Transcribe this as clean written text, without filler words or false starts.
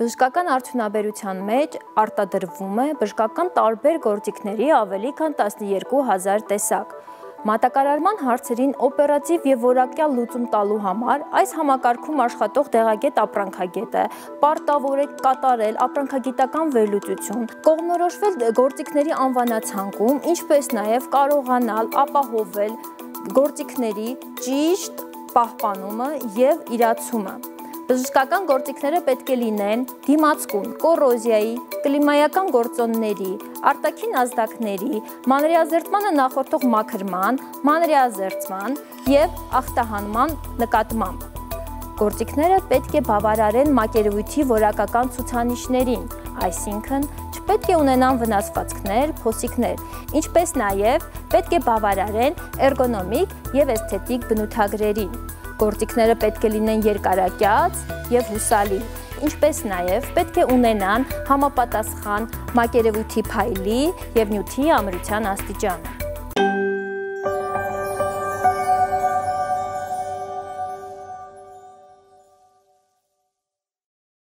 Բժշկական արդյունաբերության մեջ արտադրվում է բժշկական տարբեր գործիքների ավելի քան 12,000 տեսակ։ Մատակարարման հարցերին օպերատիվ և որակյալ լուծում տալու համար այս համակարգում աշխատող դեղագետ ապրանքագետը պարտավոր է կատարել ապրանքագիտական վերլուծություն, կողմնորոշվել գործիքների անվանացանկում, ինչպես նաև կարողանալ ապահովել գործիքների ճիշտ պահպանումը և իրացումը։ Բժշկական գործիքները պետք է լինեն դիմացկուն կոռոզիայի, կլիմայական գործոնների, արտաքին ազդակների, մանրէազերծմանը նախորդող մաքրման, մանրէազերծման և ախտահանման նկատմամբ։ Գործիքները պետք է բավարարեն մակերևույթի որակական ցուցանիշներին, այսինքն չպետք է ունենան վնասվածքներ, փոսիկներ, ինչպես նաև պետք է բավարարեն էրգոնոմիկ և էսթետիկ բնութագրերին։ Գործիքները պետք է լինեն երկարակյաց և հուսալի, ինչպես նաև պետք է ունենան համապատասխան մակերևույթի փայլի և նյութի ամրության աստիճանը։